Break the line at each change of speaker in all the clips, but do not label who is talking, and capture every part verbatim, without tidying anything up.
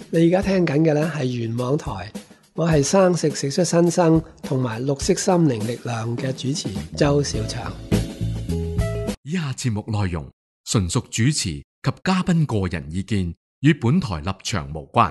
你而家聽緊嘅呢係原網台，我係生食食出新生同埋綠色心靈力量嘅主持周小祥。
以下節目內容純屬主持及嘉賓個人意見，與本台立場無關。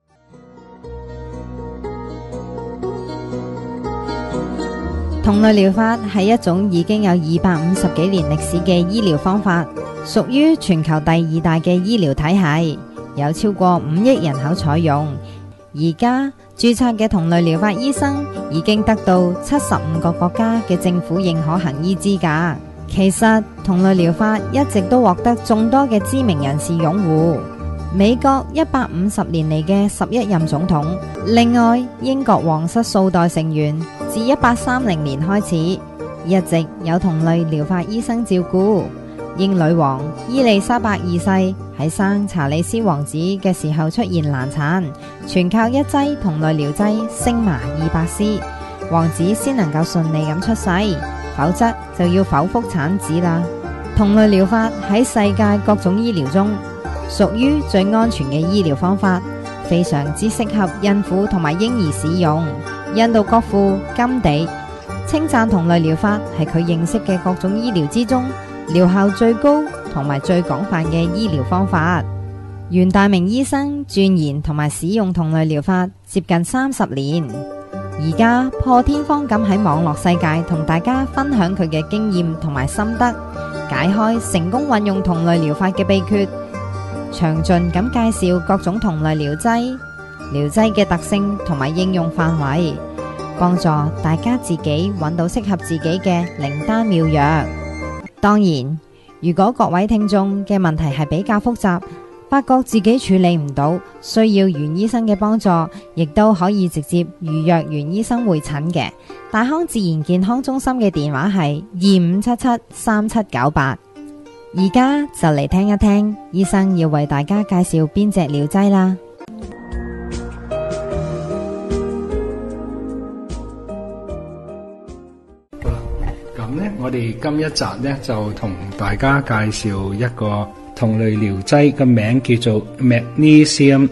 同類療法係一種已經有二百五十幾年歷史嘅醫療方法，屬於全球第二大嘅醫療體系，有超過五億人口採用。而家註冊嘅同類療法醫生已經得到七十五個國家嘅政府認可行醫資格。其實同類療法一直都獲得眾多嘅知名人士擁護。美國一百五十年嚟嘅十一任總統，另外英國皇室數代成員自一八三零年開始，一直有同類療法醫生照顧。英女王伊麗莎白二世喺生查理斯王子嘅時候出現難產，全靠一劑同類療劑星麻二百絲，王子先能夠順利咁出世，否則就要剖腹產子啦。同類療法喺世界各種醫療中屬於最安全嘅醫療方法，非常之適合孕婦同埋嬰兒使用。印度國父甘地稱讚同類療法係佢認識嘅各種醫療之中療效最高同埋最廣泛嘅醫療方法。袁大明醫生鑽研同埋使用同類療法接近三十年，而家破天荒咁喺網絡世界同大家分享佢嘅經驗同埋心得，解開成功運用同類療法嘅秘訣，詳盡咁介紹各種同類療劑、療劑嘅特性同埋應用範圍，幫助大家自己揾到適合自己嘅靈丹妙藥。當然，如果各位聽眾嘅問題係比較複雜，發覺自己處理唔到，需要袁醫生嘅幫助，亦都可以直接預約袁醫生會診嘅。大康自然健康中心嘅電話係二五七七三七九八。而家就嚟聽一聽醫生要為大家介紹邊隻療劑啦。
咁呢，我哋今一集呢就同大家介紹一個同類療劑，嘅名叫做 Magnesium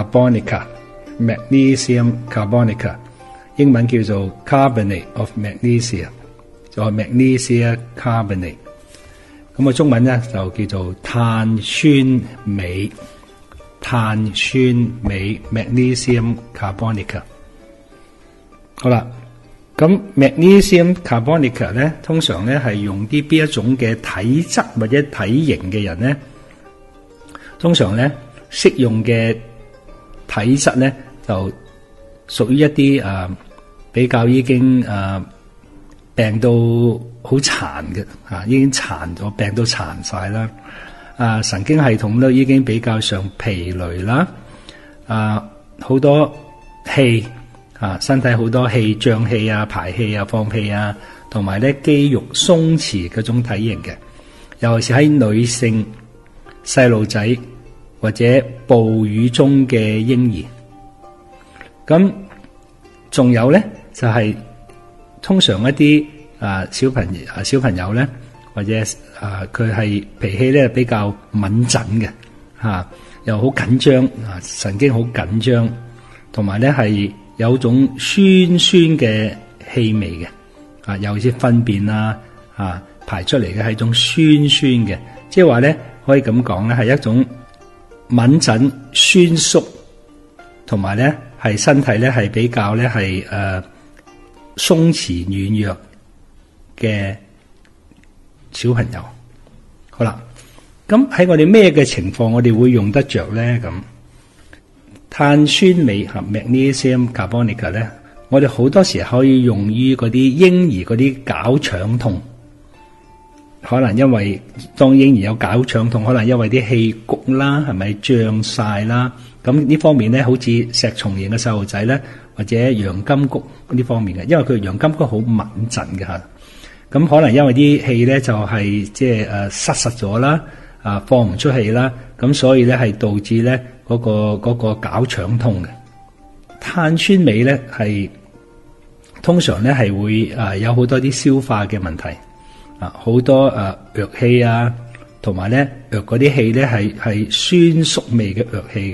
Carbonica。Magnesium Carbonica 英文叫做 Carbonate of Magnesia， 就係 Magnesia Carbonate。咁啊，中文咧就叫做碳酸鎂。碳酸鎂 Magnesium Carbonica。好啦，咁 Magnesium Carbonica 咧，通常咧係用啲邊一種嘅體質或者體型嘅人咧，通常咧適用嘅體質咧就屬於一啲誒、呃、比較已經誒、呃、病到好殘嘅吓，已經殘咗，病到殘晒啦。啊，神經系統都已經比較上疲累啦。啊，好多氣啊，身體好多氣，脹氣啊、排氣啊、放屁啊，同埋咧肌肉鬆弛嗰種體型嘅，尤其是喺女性、細路仔或者哺乳中嘅嬰兒。咁仲有咧，就係、是、通常一啲啊小朋友啊小朋友咧，或者啊佢係脾氣咧比較敏感嘅吓，又好緊張啊，神經好緊張，同埋咧係有種酸酸嘅氣味嘅啊，尤其是糞便啊啊排出嚟嘅係一種酸酸嘅，即係話咧可以咁講咧係一種敏感酸縮，同埋咧係身體咧係比較咧係誒鬆弛軟弱嘅小朋友。好啦，咁喺我哋咩嘅情況我哋會用得着咧？咁碳酸鎂合 Magnesium Carbonica 咧，我哋好多時可以用於嗰啲嬰兒嗰啲絞腸痛，可能因為當嬰兒有絞腸痛，可能因為啲氣谷啦，係咪脹晒啦？咁呢方面咧，好似石松型嘅細路仔咧，或者陽金谷呢方面嘅，因為佢陽金谷好敏陣嘅吓。咁可能因為啲氣咧就係即係誒塞實咗啦，啊放唔出氣啦，咁所以咧係導致咧嗰個嗰個絞腸痛嘅。碳酸鎂咧係通常咧係會誒有好多啲消化嘅問題啊，好多誒藥氣啊，同埋咧藥嗰啲氣咧係係酸縮味嘅藥氣嘅，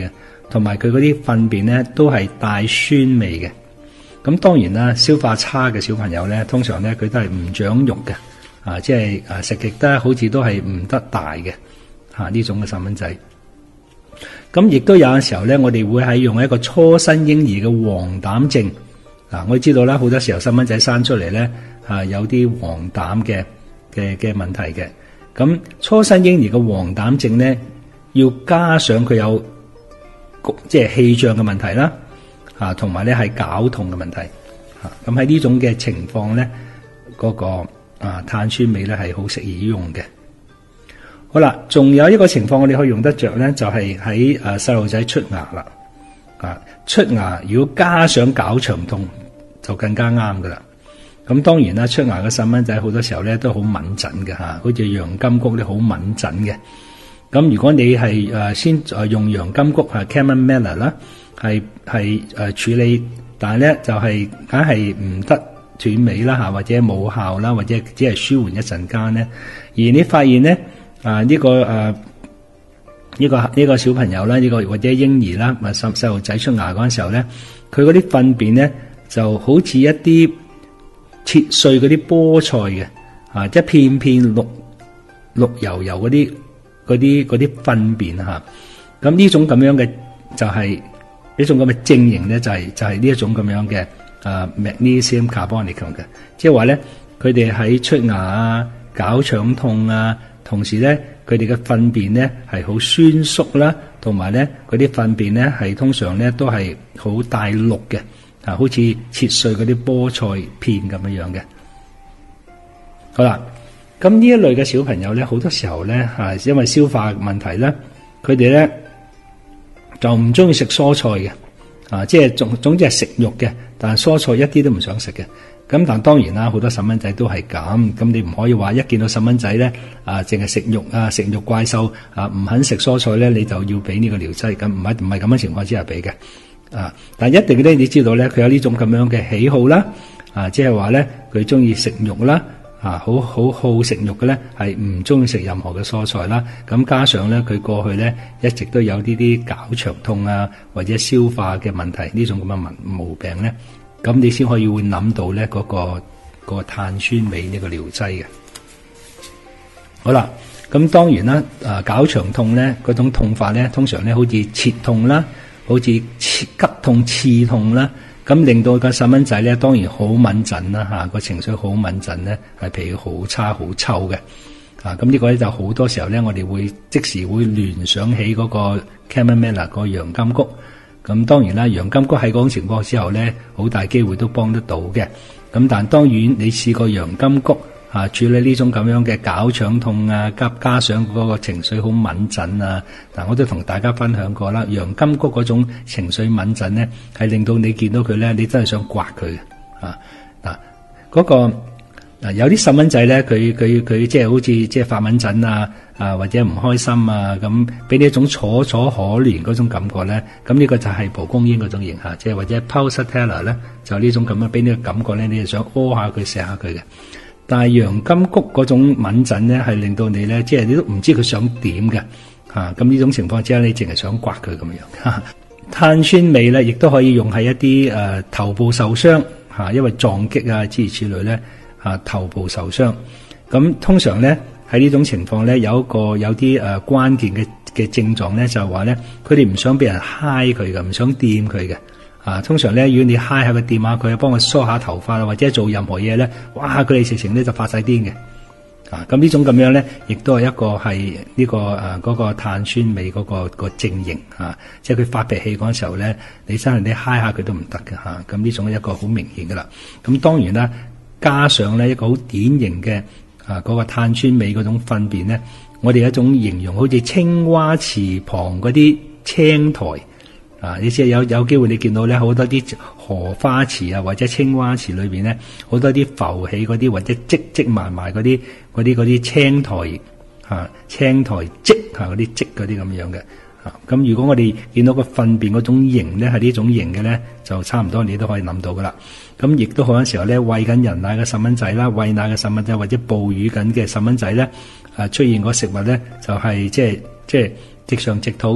同埋佢嗰啲糞便咧都係帶酸味嘅。咁當然啦，消化差嘅小朋友咧，通常咧佢都係唔長肉嘅，啊，即係啊食極得好似都係唔得大嘅，嚇呢種嘅細蚊仔。咁亦都有嘅時候咧，我哋會係用一個初生嬰兒嘅黃疸症。嗱，我知道啦，好多時候細蚊仔生出嚟咧，啊有啲黃疸嘅嘅嘅問題嘅。咁初生嬰兒嘅黃疸症咧，要加上佢有即係氣脹嘅問題啦。啊，同埋咧係絞痛嘅問題，嚇咁喺呢種嘅情況咧，嗰、那個啊碳酸鎂咧係好適宜用嘅。好啦，仲有一個情況我哋可以用得着咧，就係喺誒細路仔出牙啦，啊出牙如果加上絞長痛就更加啱噶啦。咁當然啦，出牙嘅細蚊仔好多時候咧都好敏陣嘅嚇，好似洋甘菊咧好敏陣嘅。咁如果你係誒先誒用洋甘菊啊 Chamomile 啦。係係誒處理，但係咧就係梗係唔得斷尾啦嚇，或者冇效啦，或者只係舒緩一陣間咧。而你發現咧啊呢、這個誒呢、啊這個呢、這個小朋友啦，呢、這個或者嬰兒啦，咪細細路仔出牙嗰陣時候咧，佢嗰啲糞便咧就好似一啲切碎嗰啲菠菜嘅啊，即係片片綠綠油油嗰啲嗰啲嗰啲糞便嚇。咁呢種咁樣嘅就係、是。呢種咁嘅症型咧，就係、是、就係呢一種咁樣嘅啊 Magnesium Carbonicum 嘅，即係話咧，佢哋喺出牙啊、絞腸痛啊，同時咧，佢哋嘅糞便咧係好酸縮啦，同埋咧嗰啲糞便咧係通常咧都係好帶綠嘅，啊，好似切碎嗰啲菠菜片咁樣樣嘅。好啦，咁呢一類嘅小朋友咧，好多時候咧啊，因為消化問題咧，佢哋咧。就唔中意食蔬菜嘅，啊，即係總總之係食肉嘅，但係蔬菜一啲都唔想食嘅。咁但當然啦，好多細蚊仔都係咁，咁你唔可以話一見到細蚊仔咧，啊，淨係食肉啊，食肉怪獸啊，唔肯食蔬菜咧，你就要俾呢個療劑，咁唔係唔係咁嘅情況之下俾嘅，啊，但一定咧，你知道咧，佢有呢種咁樣嘅喜好啦，啊，即係話咧，佢中意食肉啦。啊，好好好食肉嘅咧，係唔中意食任何嘅蔬菜啦。咁加上咧，佢過去咧一直都有呢啲絞腸痛啊，或者消化嘅問題呢種咁嘅毛毛病咧，咁你先可以會諗到咧嗰、嗰個、嗰個碳酸鎂呢個療劑嘅。好啦，咁當然啦，啊絞腸痛咧嗰種痛法咧，通常咧好似切痛啦，好似切急痛、刺痛啦。咁令到個細蚊仔咧，當然好敏陣啦嚇，個情緒好敏陣咧，係脾氣好差、好臭嘅。啊，咁呢個咧就好多時候咧，我哋會即時會聯想起嗰個 Chamomile 個洋甘菊。咁當然啦，洋甘菊喺嗰種情況之後咧，好大機會都幫得到嘅。咁但當然你試過洋甘菊啊處理呢種咁樣嘅絞腸痛啊，加加上嗰個情緒好敏陣啊，嗱我都同大家分享過啦。洋甘菊嗰種情緒敏陣咧，係令到你見到佢咧，你真係想刮佢嘅啊！嗱，嗰個嗱有啲細蚊仔咧，佢佢佢即係好似即係發敏陣啊啊，或者唔開心啊，咁俾你一種楚楚可憐嗰種感覺咧，咁呢個就係蒲公英嗰種型嚇，即係或者 Pulsatilla 咧，就呢種咁樣俾你嘅感覺咧，你就想屙下佢、錫下佢嘅。但係洋甘菊嗰種敏陣咧，係令到你咧，即係你都唔知佢想點嘅嚇。咁呢種情況之下，你淨係想刮佢咁樣。哈，碳酸鎂咧，亦都可以用喺一啲誒、呃、頭部受傷嚇，因為撞擊啊諸如此類咧嚇，頭部受傷。咁通常咧喺呢種情況咧，有一個有啲誒、呃、關鍵嘅嘅症狀咧，就係話咧，佢哋唔想俾人揩佢嘅，唔想掂佢嘅。啊，通常咧，如果你揩下佢、掂下佢，幫佢梳下頭髮或者做任何嘢咧，哇！佢哋直情咧就發晒癲嘅。啊，咁呢種咁樣咧，亦都係一個係呢、這個誒嗰、啊那個碳酸鎂嗰、那個、那個症型啊，即係佢發脾氣嗰陣時候咧，你真係你揩下佢都唔得嘅嚇。咁呢種係一個好明顯嘅啦。咁當然啦，加上咧一個好典型嘅啊嗰、那個碳酸鎂嗰種糞便咧，我哋有一種形容好似青蛙池旁嗰啲青苔。啊！你知有有機會你見到咧，好多啲荷花池啊，或者青蛙池裏邊咧，好多啲浮起嗰啲或者積積埋埋嗰啲嗰啲嗰啲青苔嚇，青苔積嚇嗰啲積嗰啲咁樣嘅嚇。咁如果我哋見到個糞便嗰種形咧係呢種形嘅咧，就差唔多你都可以諗到噶啦。咁亦都好多時候咧，餵緊人奶嘅細蚊仔啦，餵奶嘅細蚊仔或者哺乳緊嘅細蚊仔咧，啊出現個食物咧就係即係即係直腸直肚嘅。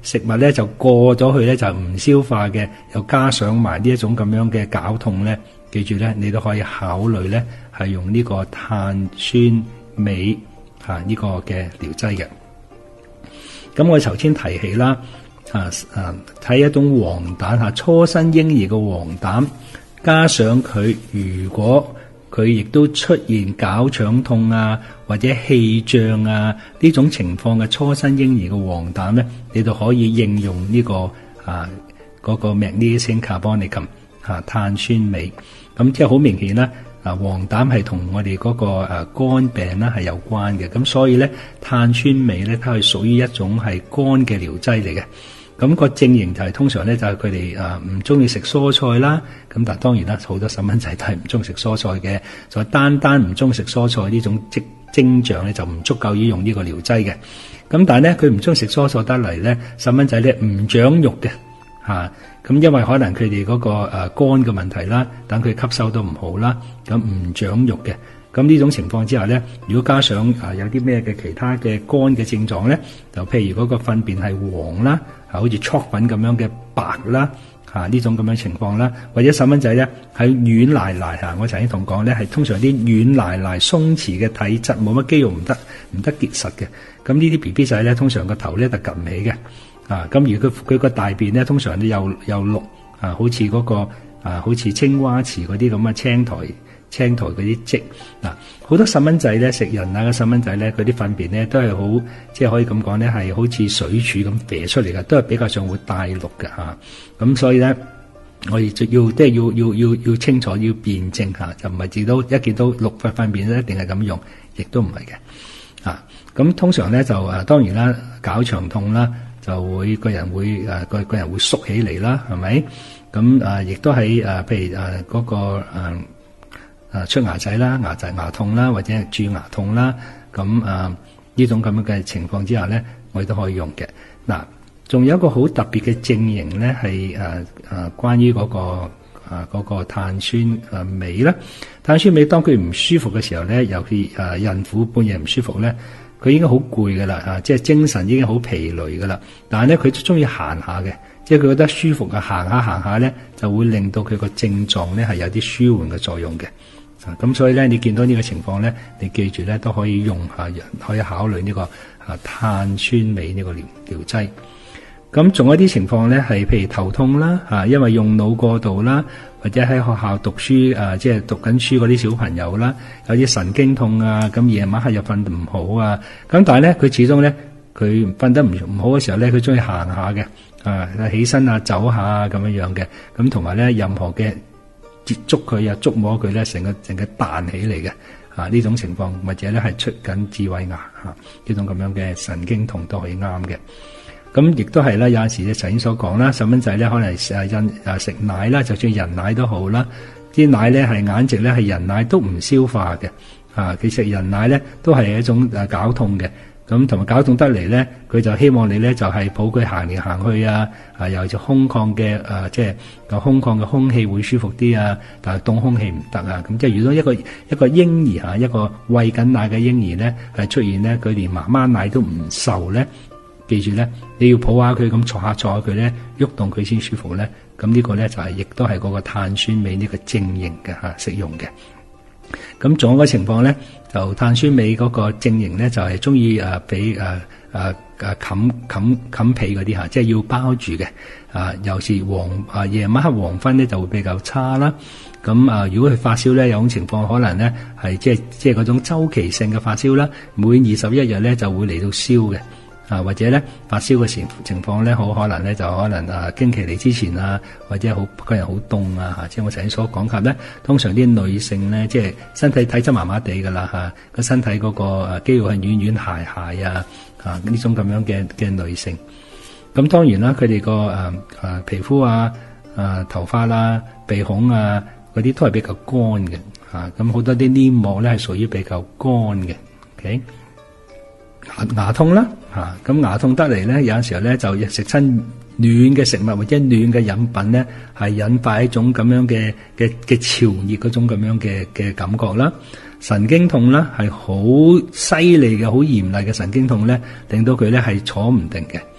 食物咧就過咗去咧就唔消化嘅，又加上埋呢一種咁樣嘅絞痛咧，記住咧，你都可以考慮咧係用呢個碳酸鎂嚇呢個嘅療劑嘅。咁我頭先提起啦，啊啊睇一種黃疸嚇，初生嬰兒嘅黃疸，加上佢如果佢亦都出現絞腸痛啊，或者氣脹啊呢種情況嘅初生嬰兒嘅黃疸咧，你就可以應用呢、這個啊嗰、那個 Magnesium Carbonicum 嚇、啊、碳酸鎂。咁即係好明顯啦，啊黃疸係同我哋嗰個誒肝病啦係有關嘅，咁所以咧碳酸鎂咧，它係屬於一種係肝嘅療劑嚟嘅。咁、那個症型就係、是、通常咧就係佢哋誒唔中意食蔬菜啦，咁但係當然啦，好多細蚊仔都係唔中意食蔬菜嘅，就單單唔中意食蔬菜呢種跡徵象咧就唔足夠於用呢個療劑嘅。咁但係咧佢唔中意食蔬菜得嚟咧，細蚊仔咧唔長肉嘅嚇，咁、啊、因為可能佢哋嗰個誒肝嘅問題啦，等佢吸收都唔好啦，咁唔長肉嘅。咁呢種情況之下咧，如果加上啊有啲咩嘅其他嘅肝嘅症狀咧，就譬如嗰個糞便係黃啦，啊好似粥粉咁樣嘅白啦，啊呢種咁樣情況啦，或者細蚊仔咧係軟賴賴嚇，我曾經同講咧係通常啲軟賴賴鬆弛嘅體質，冇乜肌肉唔得唔得結實嘅。咁呢啲 B B 仔咧通常個頭咧就趌起嘅，啊咁如果佢佢個大便咧通常都又又綠啊，好似嗰個啊好似青蛙池嗰啲咁嘅青苔。青苔嗰啲積嗱，好多細蚊仔咧食人奶嘅細蚊仔咧，佢啲糞便咧都係好，即係可以咁講咧，係好似水柱咁射出嚟嘅，都係比較上會帶綠嘅嚇。咁、啊、所以咧，我哋就要即係要要要要清楚要辨證嚇，就唔係見到一見到綠塊糞便咧一定係咁用，亦都唔係嘅嚇。咁、啊、通常咧就誒當然啦，絞腸痛啦，就會個人會誒個個人會縮起嚟啦，係咪？咁誒亦都喺誒譬如誒嗰、啊那個、啊啊出牙仔啦，牙仔牙痛啦，或者係蛀牙痛啦，咁啊呢種咁樣嘅情況之下咧，我哋都可以用嘅。嗱、啊，仲有一個好特別嘅症型咧，係誒誒關於嗰、那個啊嗰、那個碳酸誒鎂啦。碳酸鎂當佢唔舒服嘅時候咧，尤其誒孕婦半夜唔舒服咧，佢已經好攰噶啦，啊即係精神已經好疲累噶啦。但係咧佢都中意行下嘅，即係佢覺得舒服啊，行下行下咧就會令到佢個症狀咧係有啲舒緩嘅作用嘅。啊，咁所以咧，你見到呢個情況咧，你記住咧都可以用下，可以考慮呢、這個啊碳酸鎂呢個療療劑。咁仲有啲情況咧，係譬如頭痛啦，啊，因為用腦過度啦，或者喺學校讀書啊，即係讀緊書嗰啲小朋友啦，有啲神經痛啊，咁夜晚黑又瞓得唔好啊，咁但係咧，佢始終咧，佢瞓得唔唔好嘅時候咧，佢中意行下嘅，啊，起身啊，走下啊，咁樣樣嘅，咁同埋咧，任何嘅接觸佢啊，觸摸佢咧，成個成個彈起嚟嘅，啊呢種情況，或者咧係出緊智慧牙嚇，呢種咁樣嘅神經痛都可以啱嘅。咁亦都係啦，有陣時你頭先所講啦，細蚊仔咧可能誒因誒食奶啦，就算人奶都好啦，啲奶咧係眼直咧係人奶都唔消化嘅，啊佢食人奶咧都係一種誒絞痛嘅。咁同埋絞痛得嚟咧，佢就希望你咧就係抱佢行嚟行去啊，啊又就空曠嘅誒，即係個空曠嘅空氣會舒服啲啊，但係凍空氣唔得啊。咁即係如果一個一個嬰兒嚇，一個餵緊奶嘅嬰兒咧，係出現咧，佢連媽媽奶都唔受咧，記住咧，你要抱下佢咁坐下坐下佢咧，喐動佢先舒服咧。咁呢個咧就係亦都係嗰個碳酸鎂呢個症型嘅嚇適用嘅。咁仲有個情況咧，就碳酸鎂嗰個症型咧，就係中意誒俾誒誒誒冚冚冚被嗰啲嚇，即係要包住嘅。啊，尤其是黃啊夜晚黑黃昏咧就會比較差啦。咁啊，如果佢發燒咧，有種情況可能咧係即係即係嗰種週期性嘅發燒啦，每二十一日咧就會嚟到燒嘅。啊，或者咧發燒嘅情情況咧，好可能咧就可能啊經期嚟之前啊，或者好個人好凍啊嚇，即係我頭先所講及咧，通常啲女性咧，即係身體體質麻麻地噶啦嚇，個身體嗰個肌肉係軟軟鞋鞋啊，啊呢種咁樣嘅嘅女性，咁當然啦，佢哋個誒誒皮膚啊、誒頭髮啦、鼻孔啊嗰啲都係比較乾嘅嚇，咁好多啲黏膜咧係屬於比較乾嘅 ，OK。牙牙痛啦，嚇咁牙痛得嚟咧，有陣時候咧就食親暖嘅食物或者暖嘅飲品咧，係引發一種咁樣嘅嘅嘅潮熱嗰種咁樣嘅嘅感覺啦。神經痛啦，係好犀利嘅、好嚴厲嘅神經痛咧，令到佢咧係坐唔定嘅，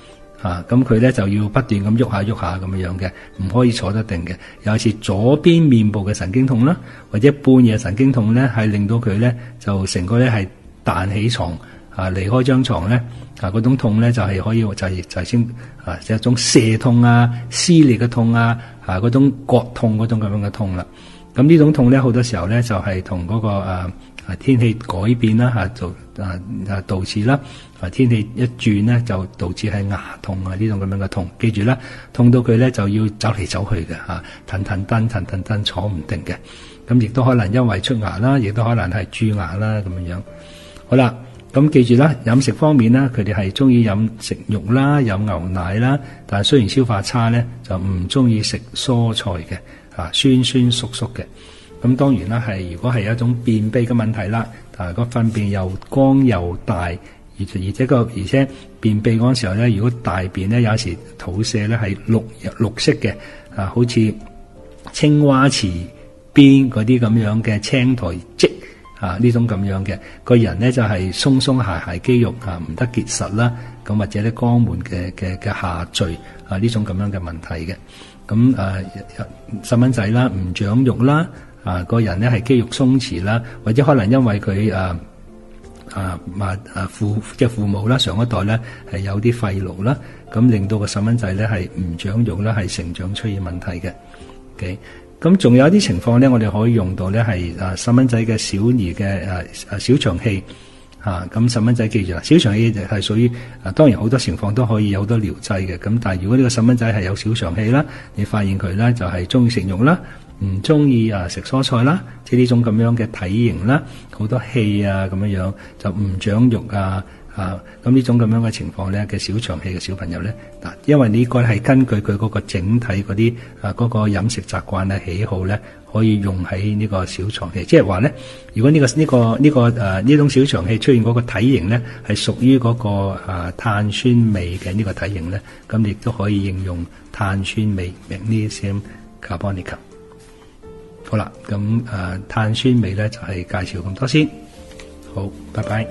啊，咁佢咧就要不斷咁喐下喐下咁樣嘅，唔可以坐得定嘅。有時左邊面部嘅神經痛啦，或者半夜神經痛咧，係令到佢咧就成個咧係彈起床啊，離開張床咧啊，嗰種痛咧就係可以就係就係先啊，就係一種瀉痛啊、撕裂嘅痛啊，啊嗰種割痛嗰種咁樣嘅痛啦。咁呢種痛咧好多時候咧就係同嗰個啊啊天氣改變啦嚇，就啊啊導致啦啊天氣一轉咧就導致係牙痛啊呢種咁樣嘅痛。記住啦，痛到佢咧就要走嚟走去嘅嚇，騰騰蹬騰騰蹬坐唔定嘅。咁亦都可能因為出牙啦，亦都可能係蛀牙啦咁樣樣。好啦，咁記住啦，飲食方面啦，佢哋係中意飲食肉啦，飲牛奶啦，但係雖然消化差咧，就唔中意食蔬菜嘅啊，酸酸縮縮嘅。咁當然啦，係如果係一種便秘嘅問題啦，但係個糞便又光又大，而而且個而且便秘嗰陣時候咧，如果大便咧有時肚瀉咧係綠綠色嘅啊，好似青蛙池邊嗰啲咁樣嘅青苔積啊，呢種咁樣嘅個人咧就係鬆鬆懈懈肌肉啊，唔得結實啦，咁或者咧肛門嘅嘅嘅下墜啊，呢種咁樣嘅問題嘅。咁誒細蚊仔啦，唔長肉啦。啊，個人咧係肌肉鬆弛啦，或者可能因為佢啊啊啊啊父即係父母啦，上一代咧係有啲肺癆啦，咁令到個細蚊仔咧係唔長肉啦，係成長出現問題嘅。OK，咁仲有一啲情況咧，我哋可以用到咧係啊細蚊仔嘅小兒嘅啊啊小腸氣啊，咁細蚊仔記住啦，小腸氣係屬於啊，當然好多情況都可以有好多療劑嘅。咁但係如果呢個細蚊仔係有小腸氣啦，你發現佢咧就係中意食肉啦。唔中意啊食蔬菜啦，即係呢種咁樣嘅體型啦，好多氣啊咁樣樣，就唔長肉啊啊，咁呢種咁樣嘅情況咧嘅小腸氣嘅小朋友咧，嗱，因為呢個係根據佢嗰個整體嗰啲啊嗰個飲食習慣啊喜好咧，可以用喺呢個小腸氣，即係話咧，如果呢個呢個呢個誒呢種小腸氣出現嗰個體型咧，係屬於嗰個啊碳酸鎂嘅呢個體型咧，咁亦都可以應用碳酸鎂 Magnesium Carbonica。好啦，咁誒、呃、碳酸鎂咧就係、是、介紹咁多先，好，拜拜。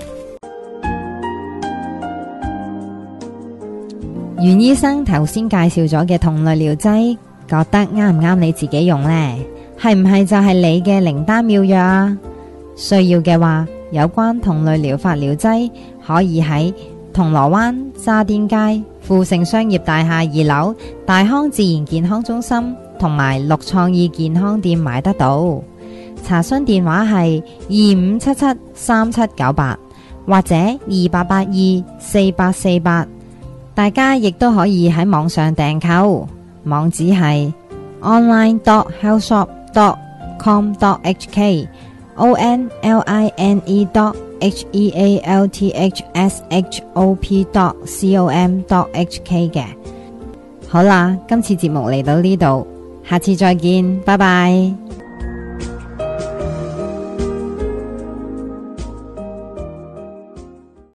袁醫生頭先介紹咗嘅同類療劑，覺得啱唔啱你自己用呢？係唔係就係你嘅靈丹妙藥啊？需要嘅話，有關同類療法療劑可以喺銅鑼灣渣甸街富盛商業大廈二樓大康自然健康中心同埋綠創意健康店買得到，查詢電話係二五七七三七九八或者二八八二四八四八，大家亦都可以喺網上訂購，網址係 online dot health shop dot com dot h k o n l i n e dot h e a l t h s h o p dot com dot h k 嘅。好啦，今次節目嚟到呢度。下次再見，拜拜。